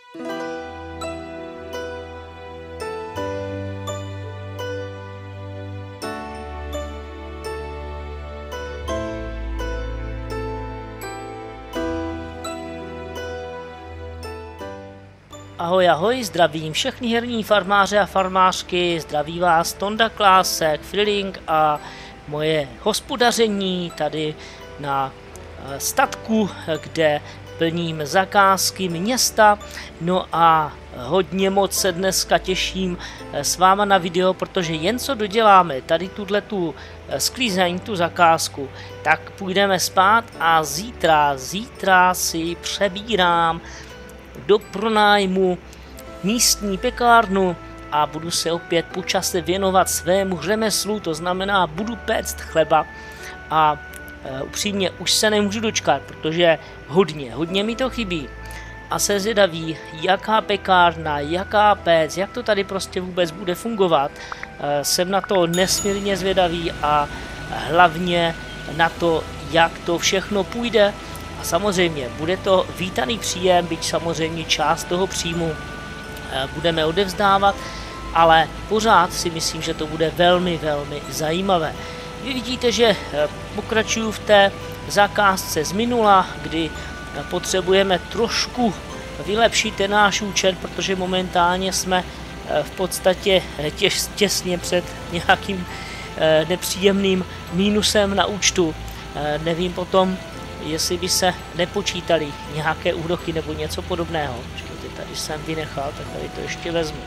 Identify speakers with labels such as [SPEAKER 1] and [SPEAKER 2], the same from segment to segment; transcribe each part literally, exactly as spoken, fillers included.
[SPEAKER 1] Ahoj, ahoj, zdravím všechny herní farmáře a farmářky, zdraví vás Tonda Klásek, Freelink a moje hospodaření tady na statku, kde plním zakázky města. No a hodně moc se dneska těším s váma na video, protože jen co doděláme tady tuto sklízeň, tu zakázku, tak půjdeme spát a zítra, zítra si přebírám do pronájmu místní pekárnu a budu se opět po čase věnovat svému řemeslu, to znamená budu péct chleba a e, upřímně už se nemůžu dočkat, protože hodně, hodně mi to chybí a se zvědaví, jaká pekárna, jaká péc, jak to tady prostě vůbec bude fungovat. E, jsem na to nesmírně zvědavý a hlavně na to, jak to všechno půjde. A samozřejmě bude to vítaný příjem, byť samozřejmě část toho příjmu budeme odevzdávat, ale pořád si myslím, že to bude velmi, velmi zajímavé. Vy vidíte, že pokračuju v té zakázce z minula, kdy potřebujeme trošku vylepšit ten náš účet, protože momentálně jsme v podstatě těž, těsně před nějakým nepříjemným mínusem na účtu. Nevím potom, jestli by se nepočítali nějaké úroky nebo něco podobného. Počkejte, tady jsem vynechal, tak tady to ještě vezmu.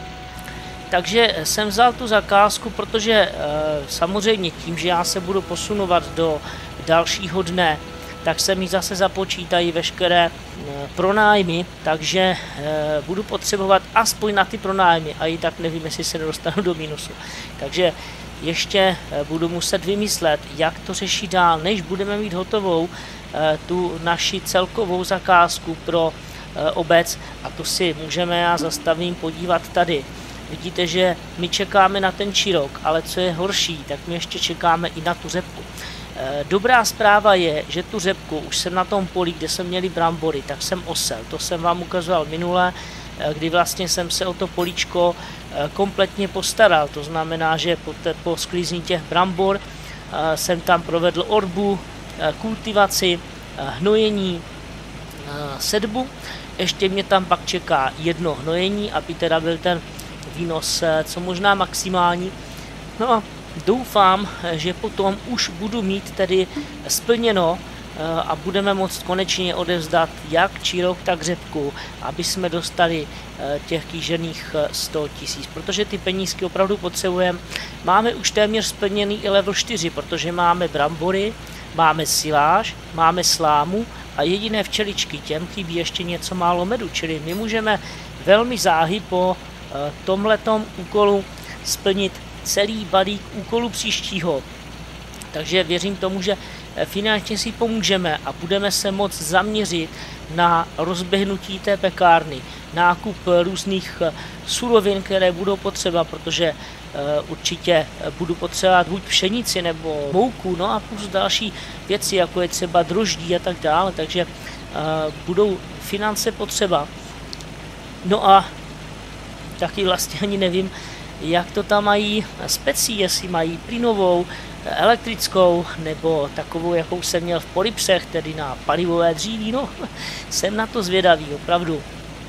[SPEAKER 1] Takže jsem vzal tu zakázku, protože e, samozřejmě tím, že já se budu posunovat do dalšího dne, tak se mi zase započítají veškeré e, pronájmy, takže e, budu potřebovat aspoň na ty pronájmy a i tak nevím, jestli se nedostanu do mínusu. Takže ještě budu muset vymyslet, jak to řešit dál, než budeme mít hotovou tu naši celkovou zakázku pro obec, a to si můžeme, já zastavím, podívat tady. Vidíte, že my čekáme na ten čirok, ale co je horší, tak my ještě čekáme i na tu řepku. Dobrá zpráva je, že tu řepku už jsem na tom poli, kde jsme měli brambory, tak jsem osel. To jsem vám ukazoval minule, kdy vlastně jsem se o to políčko kompletně postaral. To znamená, že po, te, po sklízní těch brambor jsem tam provedl orbu, kultivaci, hnojení, sedbu. Ještě mě tam pak čeká jedno hnojení, aby teda byl ten výnos co možná maximální. No a doufám, že potom už budu mít tedy splněno a budeme moct konečně odevzdat jak čírok, tak řepku, aby jsme dostali těch kýžených sto tisíc, protože ty penízky opravdu potřebujeme. Máme už téměř splněný i level čtyři, protože máme brambory, máme siláž, máme slámu a jediné včeličky, těm chybí ještě něco málo medu, čili my můžeme velmi záhy po tomhletom úkolu splnit celý balík úkolů příštího. Takže věřím tomu, že finančně si pomůžeme a budeme se moct zaměřit na rozběhnutí té pekárny, nákup různých surovin, které budou potřeba, protože určitě budu potřebovat buď pšenici nebo mouku, no a plus další věci, jako je třeba droždí a tak dále, takže budou finance potřeba. No a taky vlastně ani nevím, jak to tam mají specí, jestli mají plynovou, elektrickou, nebo takovou, jakou jsem měl v Polipsech, tedy na palivové dříví, no, jsem na to zvědavý, opravdu.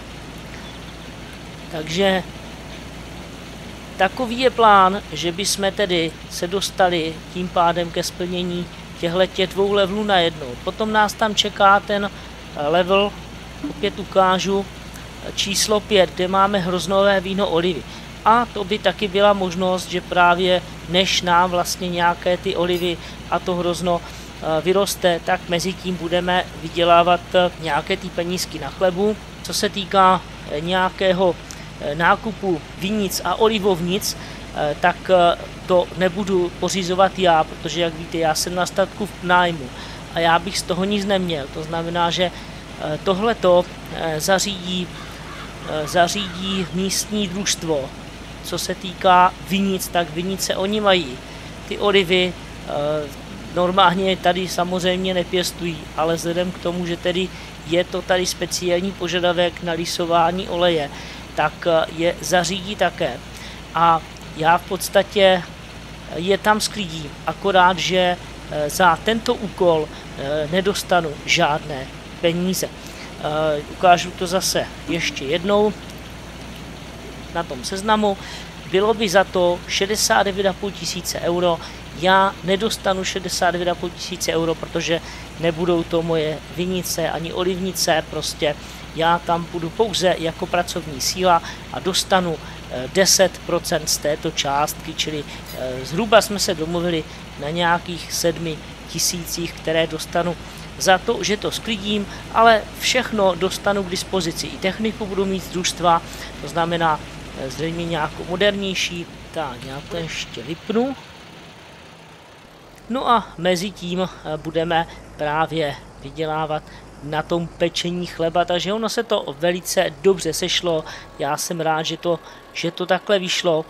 [SPEAKER 1] Takže takový je plán, že bychom tedy se dostali tím pádem ke splnění těchto dvou levelů najednou. Potom nás tam čeká ten level, opět ukážu, číslo pět, kde máme hroznové víno olivy. A to by taky byla možnost, že právě než nám vlastně nějaké ty olivy a to hrozno vyroste, tak mezi tím budeme vydělávat nějaké ty penízky na chlebu. Co se týká nějakého nákupu vinic a olivovnic, tak to nebudu pořizovat já, protože jak víte, já jsem na statku v nájmu a já bych z toho nic neměl. To znamená, že tohleto zařídí, zařídí místní družstvo. Co se týká vinic, tak vinice oni mají. Ty olivy normálně tady samozřejmě nepěstují, ale vzhledem k tomu, že tedy je to tady speciální požadavek na lisování oleje, tak je zařídí také. A já v podstatě je tam sklidím, akorát, že za tento úkol nedostanu žádné peníze. Ukážu to zase ještě jednou na tom seznamu. Bylo by za to šedesát devět a půl tisíce euro. Já nedostanu šedesát devět a půl tisíce euro, protože nebudou to moje vinice ani olivnice, prostě já tam budu pouze jako pracovní síla a dostanu deset procent z této částky, čili zhruba jsme se domluvili na nějakých sedmi tisících, které dostanu za to, že to sklidím, ale všechno dostanu k dispozici. I techniku budu mít z družstva, to znamená zřejmě nějakou modernější. Tak, já to ještě vypnu. No a mezi tím budeme právě vydělávat na tom pečení chleba, takže ono se to velice dobře sešlo. Já jsem rád, že to, že to takhle vyšlo.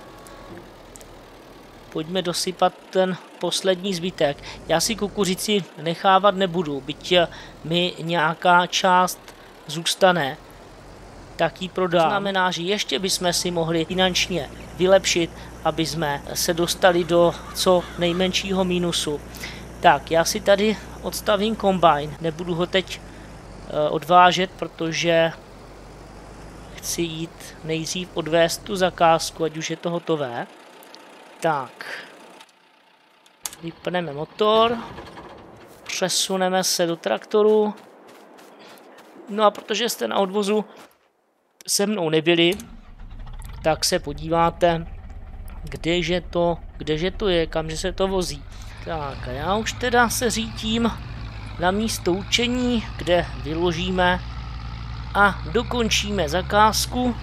[SPEAKER 1] Pojďme dosypat ten poslední zbytek. Já si kukuřici nechávat nebudu, byť mi nějaká část zůstane, tak ji prodám. To znamená, že ještě bychom si mohli finančně vylepšit, aby jsme se dostali do co nejmenšího mínusu. Tak, já si tady odstavím kombajn, nebudu ho teď odvážet, protože chci jít nejdřív odvést tu zakázku, ať už je to hotové. Tak, vypneme motor, přesuneme se do traktoru. No a protože jste na odvozu se mnou nebyli, tak se podíváte, kdeže to, kdeže to je, kamže se to vozí. Tak a já už teda se řítím na místo učení, kde vyložíme a dokončíme zakázku.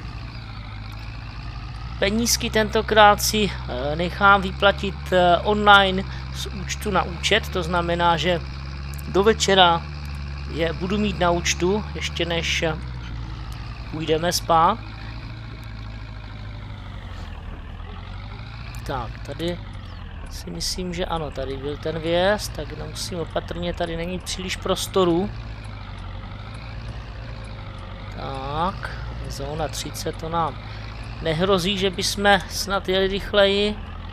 [SPEAKER 1] Penízky tentokrát si nechám vyplatit online z účtu na účet, to znamená, že do večera je budu mít na účtu, ještě než půjdeme spát. Tak, tady si myslím, že ano, tady byl ten vjezd, tak musím opatrně, tady není příliš prostoru. Tak, zóna třicet, to nám nehrozí, že bychom snad jeli rychleji.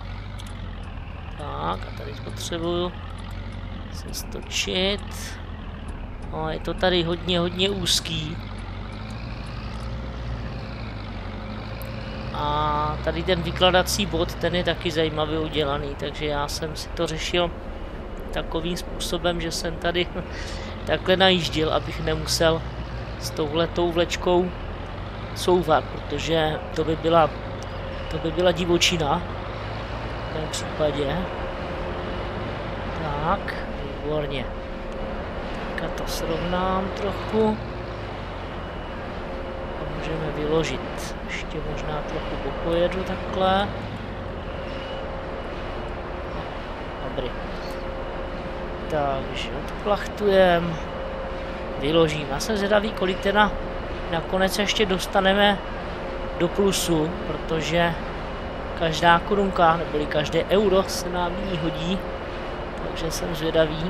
[SPEAKER 1] Tak, a tady potřebuju se stočit. No, je to tady hodně, hodně úzký. A tady ten vykladací bod, ten je taky zajímavě udělaný, takže já jsem si to řešil takovým způsobem, že jsem tady takhle najížděl, abych nemusel s touhletou vlečkou couvat, protože to by byla, to by byla divočina v tom případě. Tak, výborně. Tak to srovnám trochu. A můžeme vyložit. Ještě možná trochu popojedu takhle. Dobrý. Takže odplachtujeme. Vyložím. Já jsem zvědavý, kolik teda nakonec ještě dostaneme do plusu, protože každá korunka, neboli každé euro se nám nyní hodí. Takže jsem zvědavý.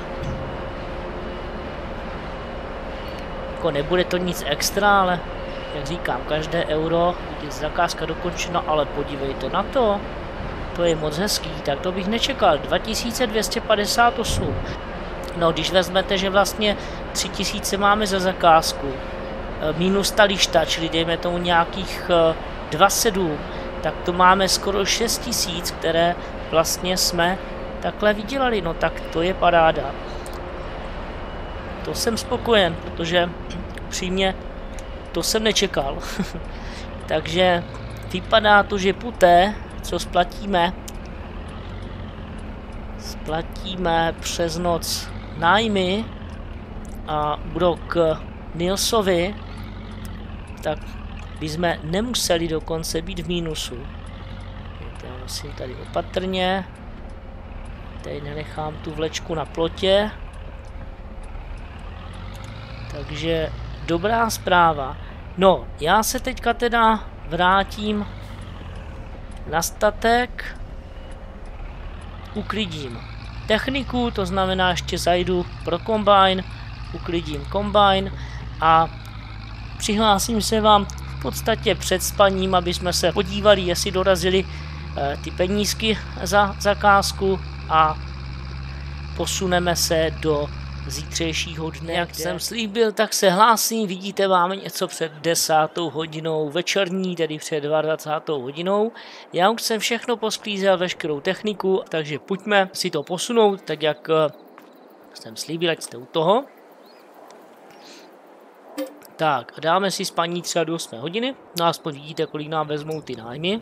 [SPEAKER 1] Jako nebude to nic extra, ale jak říkám, každé euro, je zakázka dokončena, ale podívejte na to, to je moc hezký, tak to bych nečekal, dva tisíce dvě stě padesát osm. No, když vezmete, že vlastně tři tisíce máme za zakázku, minus ta lišta, čili dejme tomu nějakých dva celá sedm, tak to máme skoro šest tisíc, které vlastně jsme takhle vydělali, no tak to je paráda. To jsem spokojen, protože upřímně to jsem nečekal. Takže vypadá to, že poté, co splatíme, splatíme přes noc nájmy a úrok Nilsovi, tak bychom nemuseli dokonce být v mínusu. Já musím tady opatrně. Tady nenechám tu vlečku na plotě. Takže dobrá zpráva. No, já se teďka teda vrátím na statek, uklidím techniku, to znamená, ještě zajdu pro kombajn, uklidím kombajn a přihlásím se vám v podstatě před spaním, aby jsme se podívali, jestli dorazily eh, ty penízky za zakázku a posuneme se do zítřejšího dne. Jak jsem slíbil, tak se hlásím, vidíte, máme něco před desátou hodinou večerní, tedy před dvacátou druhou hodinou. Já už jsem všechno posklízel, veškerou techniku, takže pojďme si to posunout, tak jak jsem slíbil, ať jste u toho. Tak, dáme si spaní třeba do osmé hodiny, no aspoň vidíte, kolik nám vezmou ty nájmy.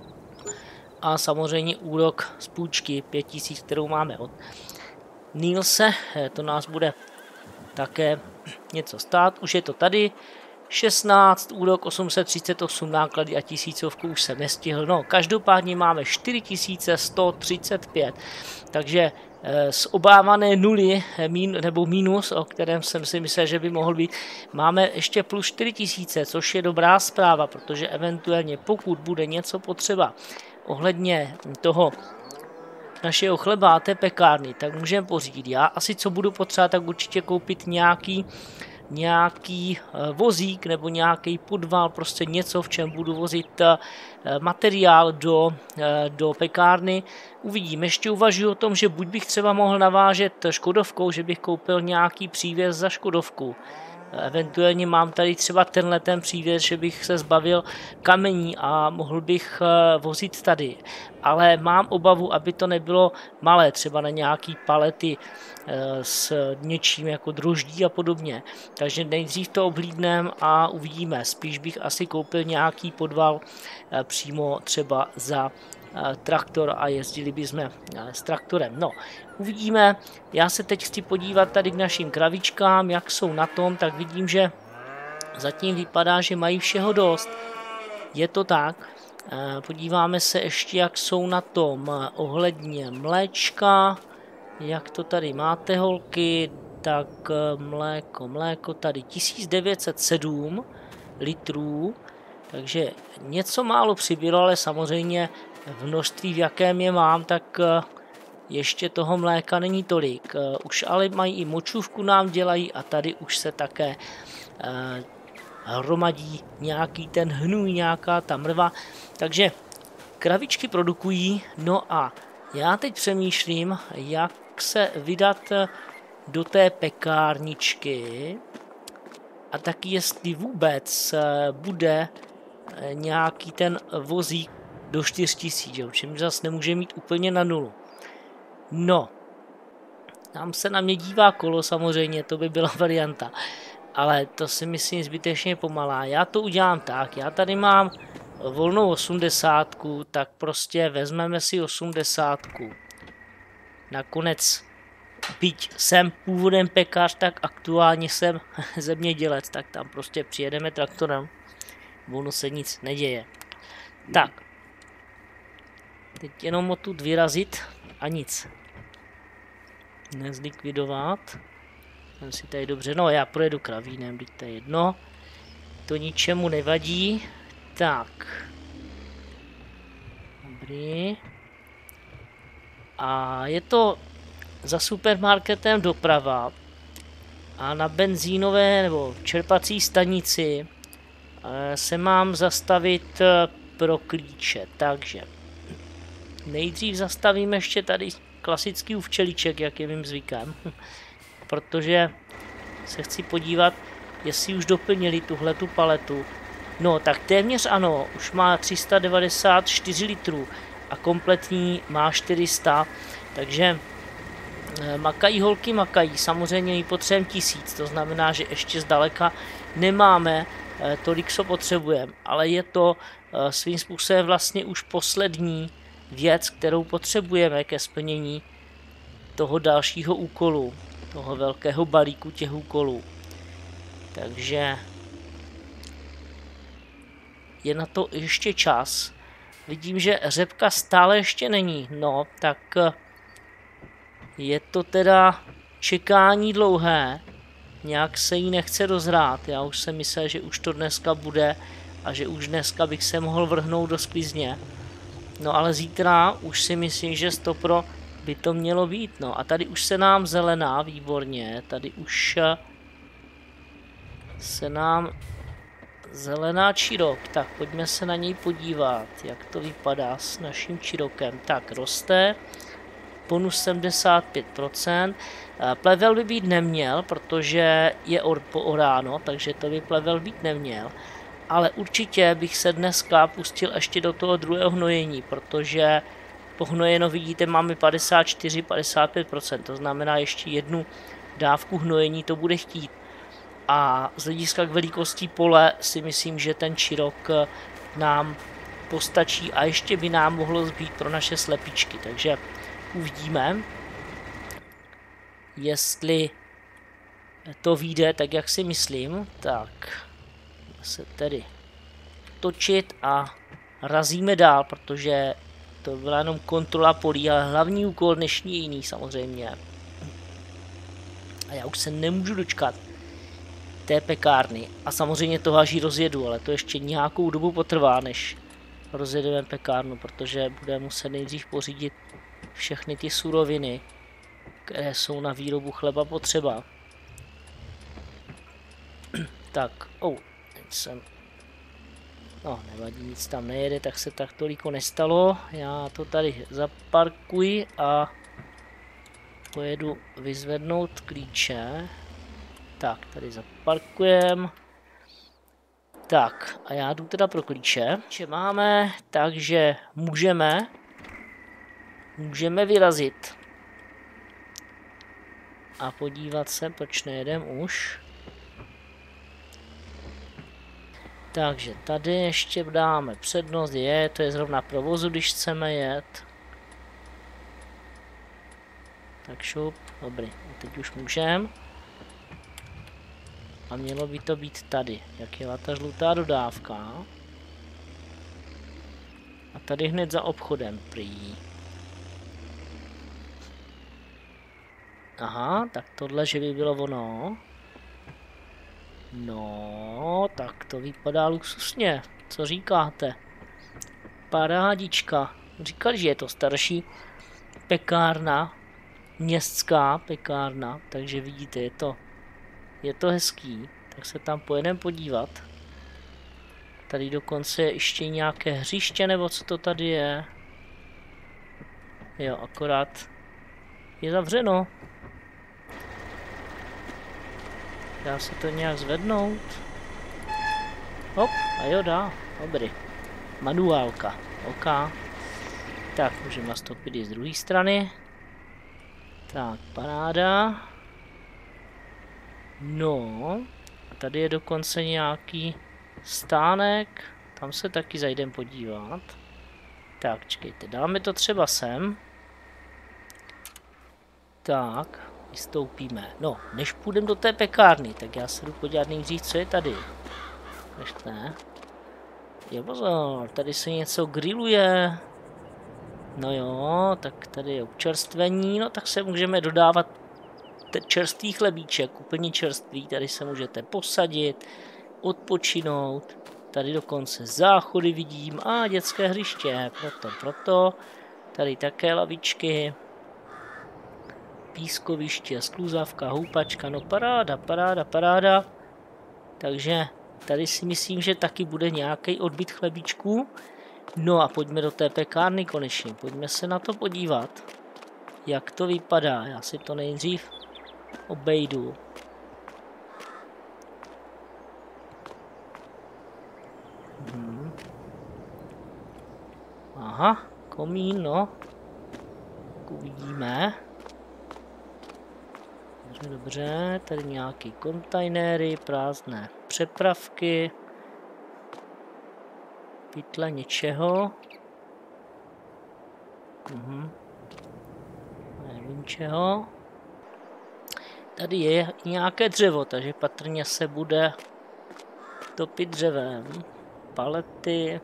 [SPEAKER 1] A samozřejmě úrok z půjčky pět tisíc, kterou máme od Nilse, to nás bude také něco stát, už je to tady, šestnáct, úrok osm set třicet osm, náklady a tisícovku už jsem nestihl, no každopádně máme čtyři tisíce sto třicet pět, takže z obávané nuly mín, nebo mínus, o kterém jsem si myslel, že by mohl být, máme ještě plus čtyři tisíce, což je dobrá zpráva, protože eventuálně pokud bude něco potřeba ohledně toho našeho chleba a té pekárny, tak můžeme pořídit. Já asi co budu potřebovat, tak určitě koupit nějaký, nějaký vozík nebo nějaký podval, prostě něco, v čem budu vozit materiál do, do pekárny. Uvidím, ještě uvažuji o tom, že buď bych třeba mohl navážet škodovkou, že bych koupil nějaký přívěs za škodovku. Eventuálně mám tady třeba tenhle ten přívěs, že bych se zbavil kamení a mohl bych vozit tady. Ale mám obavu, aby to nebylo malé, třeba na nějaký palety s něčím jako droždí a podobně. Takže nejdřív to ohlídneme a uvidíme. Spíš bych asi koupil nějaký podval přímo třeba za traktor a jezdili bychom s traktorem. No, uvidíme. Já se teď chci podívat tady k našim kravičkám, jak jsou na tom, tak vidím, že zatím vypadá, že mají všeho dost. Je to tak. Podíváme se ještě, jak jsou na tom ohledně mléčka. Jak to tady máte, holky? Tak mléko, mléko tady tisíc devět set sedm litrů. Takže něco málo přibylo, ale samozřejmě v množství, v jakém je mám, tak ještě toho mléka není tolik. Už ale mají i močůvku, nám dělají a tady už se také hromadí nějaký ten hnůj, nějaká ta mrva. Takže kravičky produkují, no a já teď přemýšlím, jak se vydat do té pekárničky a taky jestli vůbec bude nějaký ten vozík do čtyř tisíc, čím zase nemůže mít úplně na nulu. No, tam se na mě dívá kolo, samozřejmě, to by byla varianta, ale to si myslím zbytečně pomalá. Já to udělám tak, já tady mám volnou osmdesátku, tak prostě vezmeme si osmdesátku. Nakonec, byť jsem původem pekař, tak aktuálně jsem zemědělec, tak tam prostě přijedeme traktorem, ono se nic neděje. Tak, teď jenom odtud vyrazit a nic. Nezlikvidovat. Jsem si tady dobře, no já projedu kravínem, teď to je jedno. To ničemu nevadí. Tak. Dobrý. A je to za supermarketem doprava. A na benzínové nebo čerpací stanici se mám zastavit pro klíče. Takže nejdřív zastavím ještě tady klasický včelíček, jak je mým zvykem. Protože se chci podívat, jestli už doplnili tuhletu paletu. No, tak téměř ano, už má tři sta devadesát čtyři litrů a kompletní má čtyři sta, takže makají holky, makají, samozřejmě my potřebujeme tisíc, to znamená, že ještě zdaleka nemáme tolik, co potřebujeme, ale je to svým způsobem vlastně už poslední věc, kterou potřebujeme ke splnění toho dalšího úkolu, toho velkého balíku těch úkolů. Takže je na to ještě čas. Vidím, že řepka stále ještě není. No, tak je to teda čekání dlouhé. Nějak se jí nechce rozhrát. Já už jsem myslel, že už to dneska bude a že už dneska bych se mohl vrhnout do sklizně. No ale zítra už si myslím, že stopro by to mělo být, no. A tady už se nám zelená, výborně, tady už se nám zelená čirok, tak pojďme se na něj podívat, jak to vypadá s naším čirokem. Tak, roste, bonus sedmdesát pět procent, plevel by být neměl, protože je or, pooráno, takže to by plevel být neměl. Ale určitě bych se dneska pustil ještě do toho druhého hnojení, protože pohnojeno vidíte, máme padesát čtyři až padesát pět procent, to znamená ještě jednu dávku hnojení to bude chtít. A z hlediska k velikosti pole si myslím, že ten čirok nám postačí a ještě by nám mohlo zbýt pro naše slepičky, takže uvidíme, jestli to vyjde tak, jak si myslím. Tak se tedy točit a razíme dál, protože to byla jenom kontrola polí, ale hlavní úkol dnešní je jiný samozřejmě. A já už se nemůžu dočkat té pekárny. A samozřejmě to haží rozjedu, ale to ještě nějakou dobu potrvá, než rozjedeme pekárnu, protože budeme muset nejdřív pořídit všechny ty suroviny, které jsou na výrobu chleba potřeba. Tak, oh, teď jsem... No, nevadí, nic tam nejede, tak se tak toliko nestalo. Já to tady zaparkuji a pojedu vyzvednout klíče. Tak, tady zaparkujem. Tak, a já jdu teda pro klíče. Klíče máme, takže můžeme, můžeme vyrazit. A podívat se, proč nejedem už. Takže tady ještě dáme přednost, je, to je zrovna provozu, když chceme jet. Tak šup, dobrý, teď už můžeme. A mělo by to být tady, jak je ta žlutá dodávka. A tady hned za obchodem prý. Aha, tak tohle, že by bylo ono. No, tak to vypadá luxusně. Co říkáte? Parádička. Říkali, že je to starší pekárna, městská pekárna, takže vidíte, je to, je to hezký. Tak se tam pojedeme podívat. Tady dokonce je ještě nějaké hřiště, nebo co to tady je. Jo, akorát je zavřeno. Dá se to nějak zvednout? Hop, a jo dá, dobrý. Manuálka, ok. Tak, můžeme nastoupit i z druhé strany. Tak, paráda. No, a tady je dokonce nějaký stánek. Tam se taky zajdem podívat. Tak, čekejte, dáme to třeba sem. Tak, vystoupíme. No, než půjdeme do té pekárny, tak já se jdu podívat nejdřív, co je tady. Ještě ne. Jo, pozor, tady se něco grilluje. No jo, tak tady je občerstvení, no tak se můžeme dodávat čerstvý chlebíček, úplně čerstvý, tady se můžete posadit, odpočinout. Tady dokonce záchody vidím a dětské hřiště, proto, proto. Tady také lavičky. Pískoviště, skluzavka, houpačka, no paráda, paráda, paráda. Takže tady si myslím, že taky bude nějaký odbyt chlebíčků. No a pojďme do té pekárny konečně, pojďme se na to podívat, jak to vypadá. Já si to nejdřív obejdu. Hmm. Aha, komín, no. Uvidíme. Dobře, dobře, tady nějaký kontejnery, prázdné přepravky. Pytle něčeho. Mhm. Nevím čeho. Tady je nějaké dřevo, takže patrně se bude topit dřevem. Palety.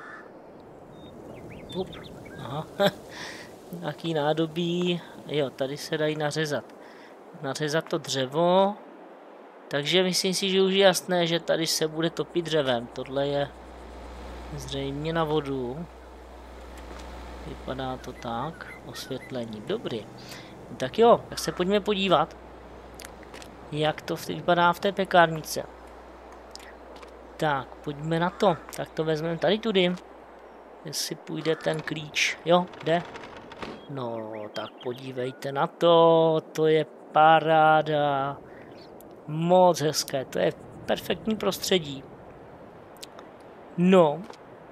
[SPEAKER 1] Up. Aha. Nějaký nádobí. Jo, tady se dají nařezat. Nařezat to dřevo. Takže myslím si, že už je jasné, že tady se bude topit dřevem. Tohle je zřejmě na vodu. Vypadá to tak. Osvětlení. Dobrý. Tak jo, tak se pojďme podívat, jak to vypadá v té pekárnice. Tak, pojďme na to. Tak to vezmeme tady tudy. Jestli půjde ten klíč. Jo, jde. No, tak podívejte na to. To je paráda. Moc hezké. To je perfektní prostředí. No.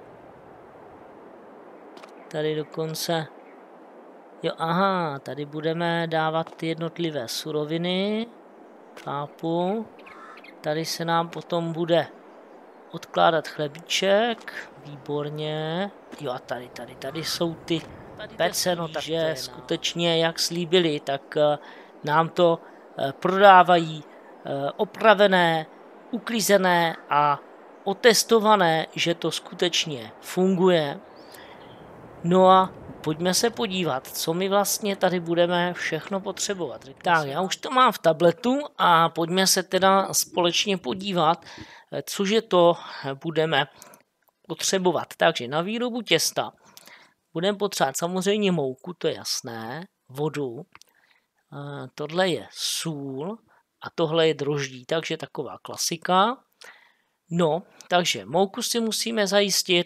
[SPEAKER 1] Tady dokonce... Jo, aha, tady budeme dávat ty jednotlivé suroviny. Chápu. Tady se nám potom bude odkládat chlebíček. Výborně. Jo, a tady, tady, tady jsou ty pece, no takže skutečně, jak slíbili, tak nám to prodávají opravené, uklízené a otestované, že to skutečně funguje. No a pojďme se podívat, co my vlastně tady budeme všechno potřebovat. Tak, já už to mám v tabletu a pojďme se teda společně podívat, cože to budeme potřebovat. Takže na výrobu těsta budeme potřebovat samozřejmě mouku, to je jasné, vodu, tohle je sůl a tohle je droždí, takže taková klasika. No, takže mouku si musíme zajistit.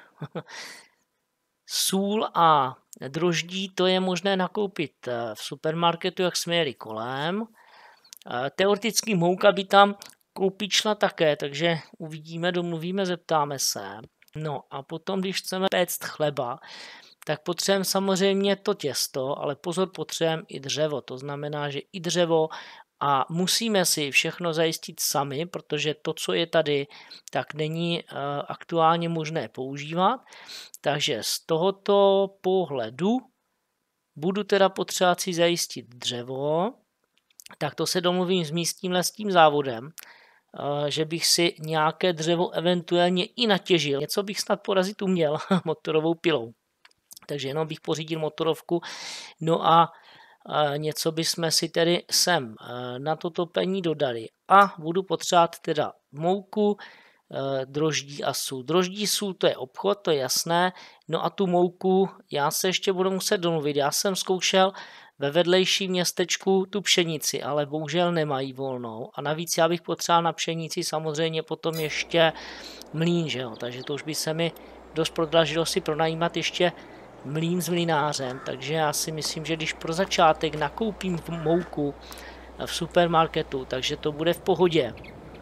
[SPEAKER 1] Sůl a droždí to je možné nakoupit v supermarketu, jak jsme jeli kolem. Teoreticky mouka by tam koupit šla také, takže uvidíme, domluvíme, zeptáme se. No a potom, když chceme péct chleba, tak potřebujeme samozřejmě to těsto, ale pozor, potřebujeme i dřevo. To znamená, že i dřevo a musíme si všechno zajistit sami, protože to, co je tady, tak není uh, aktuálně možné používat. Takže z tohoto pohledu budu teda potřebovat si zajistit dřevo, tak to se domluvím s místním lesním závodem, uh, že bych si nějaké dřevo eventuálně i natěžil. Něco bych snad porazit uměl motorovou pilou. Takže jenom bych pořídil motorovku. No a něco bychom si tedy sem na to topení dodali. A budu potřebovat teda mouku, droždí a sůl. Droždí, sůl, to je obchod, to je jasné. No a tu mouku já se ještě budu muset domluvit. Já jsem zkoušel ve vedlejším městečku tu pšenici, ale bohužel nemají volnou. A navíc já bych potřeboval na pšenici samozřejmě potom ještě mlýn, že jo? Takže to už by se mi dost prodražilo si pronajímat ještě mlýn s mlynářem, takže já si myslím, že když pro začátek nakoupím mouku v supermarketu, takže to bude v pohodě.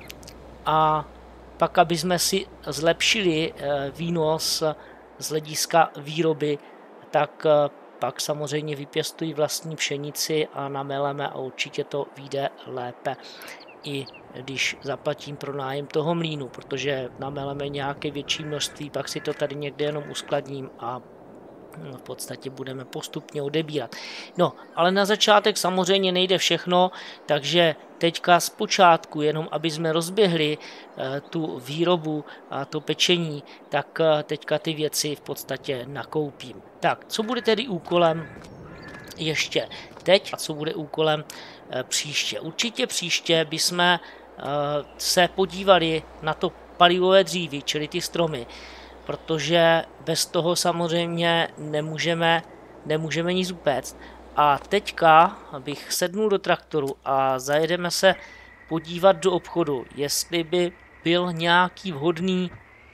[SPEAKER 1] A pak, aby jsme si zlepšili výnos z hlediska výroby, tak pak samozřejmě vypěstují vlastní pšenici a nameleme a určitě to vyjde lépe, i když zaplatím pronájem toho mlýnu, protože nameleme nějaké větší množství, pak si to tady někde jenom uskladním a v podstatě budeme postupně odebírat. No, ale na začátek samozřejmě nejde všechno, takže teďka zpočátku, jenom aby jsme rozběhli e, tu výrobu a to pečení, tak e, teďka ty věci v podstatě nakoupím. Tak, co bude tedy úkolem ještě teď a co bude úkolem e, příště? Určitě příště bychom e, se podívali na to palivové dříví, čili ty stromy, protože bez toho samozřejmě nemůžeme, nemůžeme nic upéct. A teďka bych sednul do traktoru a zajedeme se podívat do obchodu, jestli by byl nějaký vhodný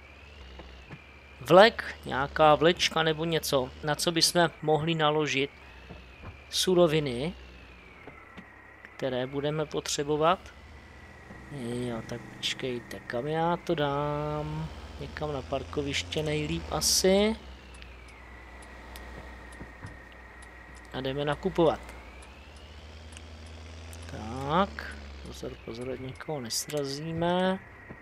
[SPEAKER 1] vlek, nějaká vlečka nebo něco, na co bychom mohli naložit suroviny, které budeme potřebovat. Jo, tak počkejte, kam já to dám? Někam na parkoviště nejlíp asi. A jdeme nakupovat. Tak, pozor, pozor, ať někoho nesrazíme.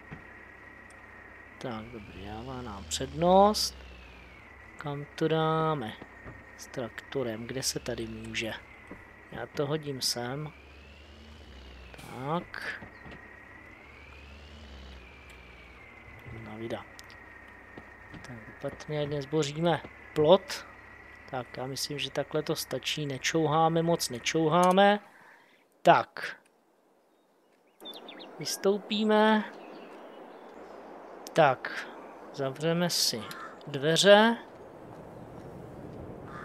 [SPEAKER 1] Tak, dobrý, dává nám přednost. Kam to dáme? S traktorem, kde se tady může? Já to hodím sem. Tak. No, vida. Tak opatrně, nezboříme plot. Tak, já myslím, že takhle to stačí. Nečouháme moc, nečouháme. Tak. Vystoupíme. Tak. Zavřeme si dveře.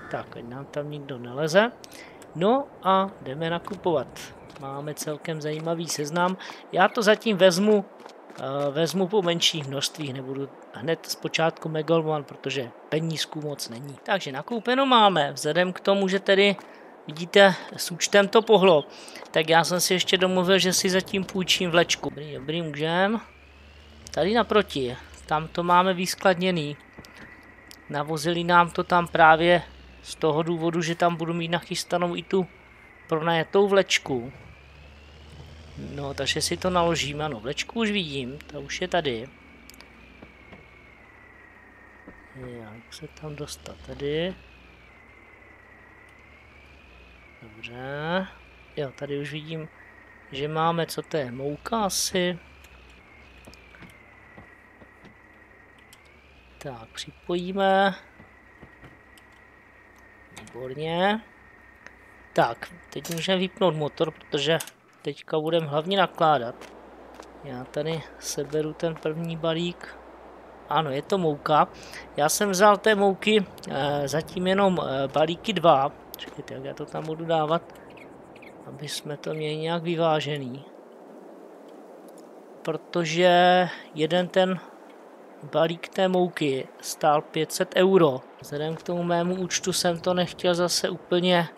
[SPEAKER 1] Tak, ať nám tam nikdo neleze. No a jdeme nakupovat. Máme celkem zajímavý seznam. Já to zatím vezmu, uh, vezmu po menších množstvích, nebudu hned zpočátku Megalman, protože penízků moc není. Takže nakoupeno máme, vzhledem k tomu, že tedy vidíte, s účtem to pohlo, tak já jsem si ještě domluvil, že si zatím půjčím vlečku. Dobrý, dobrý, můžem. Tady naproti, tam to máme vyskladněný. Navozili nám to tam právě z toho důvodu, že tam budu mít nachystanou i tu pronajatou vlečku. No, takže si to naložíme. Ano, vlečku už vidím, ta už je tady. Jak se tam dostat tady? Dobře. Jo, tady už vidím, že máme, co to je, mouka asi. Tak, připojíme. Výborně. Tak, teď můžeme vypnout motor, protože teďka budeme hlavně nakládat. Já tady seberu ten první balík. Ano, je to mouka. Já jsem vzal té mouky e, zatím jenom e, balíky dva. Čekajte, jak já to tam budu dávat, aby jsme to měli nějak vyvážený. Protože jeden ten balík té mouky stál pět set euro. Vzhledem k tomu mému účtu jsem to nechtěl zase úplně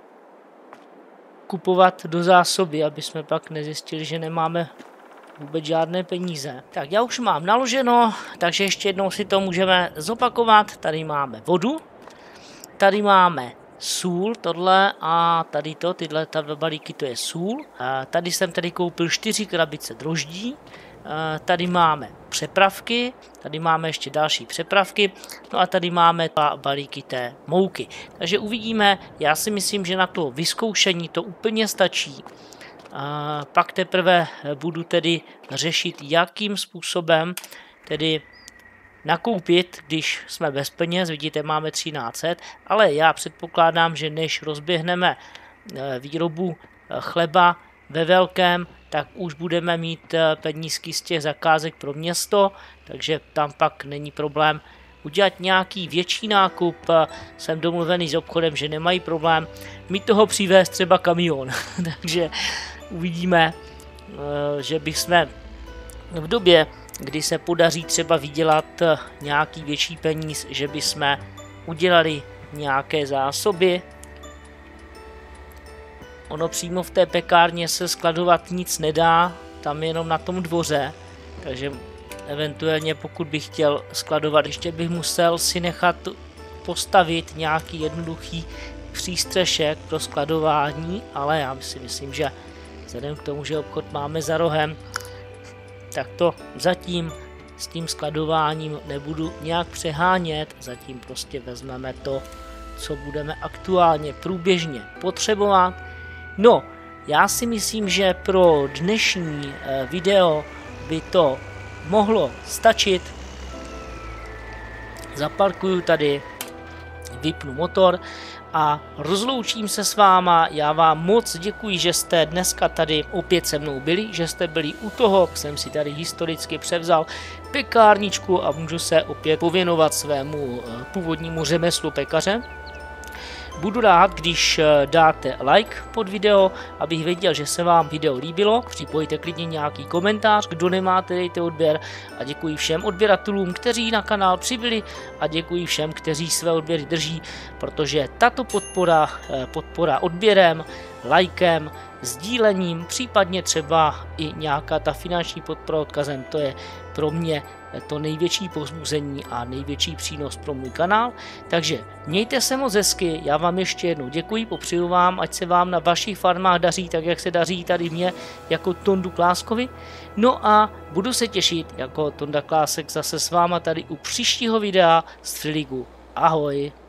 [SPEAKER 1] kupovat do zásoby, aby jsme pak nezjistili, že nemáme vůbec žádné peníze. Tak já už mám naloženo, takže ještě jednou si to můžeme zopakovat. Tady máme vodu, tady máme sůl, tohle a tady to, tyhle ta dva balíky, to je sůl. A tady jsem tady koupil čtyři krabice droždí. A tady máme přepravky, tady máme ještě další přepravky, no a tady máme dva balíky té mouky. Takže uvidíme, já si myslím, že na to vyzkoušení to úplně stačí. A pak teprve budu tedy řešit, jakým způsobem tedy nakoupit, když jsme bez peněz. Vidíte, máme třináct set, ale já předpokládám, že než rozběhneme výrobu chleba ve velkém, tak už budeme mít penízky z těch zakázek pro město, takže tam pak není problém udělat nějaký větší nákup. Jsem domluvený s obchodem, že nemají problém mít toho přivést třeba kamion. Takže uvidíme, že bychom v době, kdy se podaří třeba vydělat nějaký větší peníz, že bychom udělali nějaké zásoby. Ono přímo v té pekárně se skladovat nic nedá, tam jenom na tom dvoře, takže eventuálně pokud bych chtěl skladovat, ještě bych musel si nechat postavit nějaký jednoduchý přístřešek pro skladování, ale já si myslím, že vzhledem k tomu, že obchod máme za rohem, tak to zatím s tím skladováním nebudu nějak přehánět, zatím prostě vezmeme to, co budeme aktuálně průběžně potřebovat. No, já si myslím, že pro dnešní video by to mohlo stačit. Zaparkuju tady, vypnu motor a rozloučím se s váma. Já vám moc děkuji, že jste dneska tady opět se mnou byli, že jste byli u toho, jsem si tady historicky převzal pekárničku a můžu se opět pověnovat svému původnímu řemeslu pekaře. Budu rád, když dáte like pod video, abych věděl, že se vám video líbilo. Připojte klidně nějaký komentář, kdo nemáte, dejte odběr. A děkuji všem odběratelům, kteří na kanál přibyli, a děkuji všem, kteří své odběry drží, protože tato podpora, podpora odběrem, lajkem, sdílením, případně třeba i nějaká ta finanční podpora odkazem, to je pro mě to největší povzbuzení a největší přínos pro můj kanál. Takže mějte se moc hezky, já vám ještě jednou děkuji, popřeju vám, ať se vám na vašich farmách daří tak, jak se daří tady mě jako Tondu Kláskovi. No a budu se těšit jako Tonda Klásek zase s váma tady u příštího videa z Freelinku. Ahoj!